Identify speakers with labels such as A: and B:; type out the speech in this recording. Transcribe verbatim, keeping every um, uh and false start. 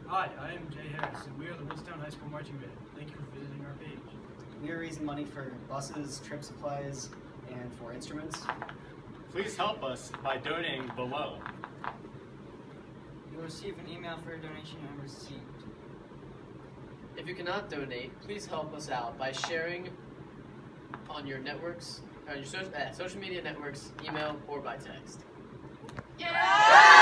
A: Hi, I am Jay Harris, and we are the Woodstown High School Marching Band. Thank you for visiting our page.
B: We are raising money for buses, trip supplies, and for instruments.
C: Please help us by donating below.
D: You will receive an email for your donation and receipt.
E: If you cannot donate, please help us out by sharing on your networks, on your social, uh, social media networks, email, or by text.
F: Yeah!